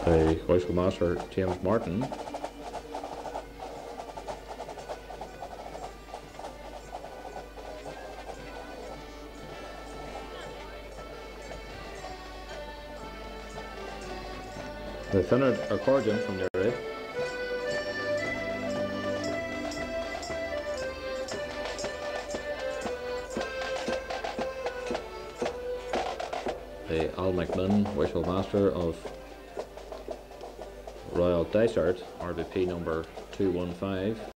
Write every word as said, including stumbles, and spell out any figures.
The Voice Master James Martin. The Finnard Accordion from the red. The Al McMinn, Whistle Master of Royal Dysart, R B P number two one five.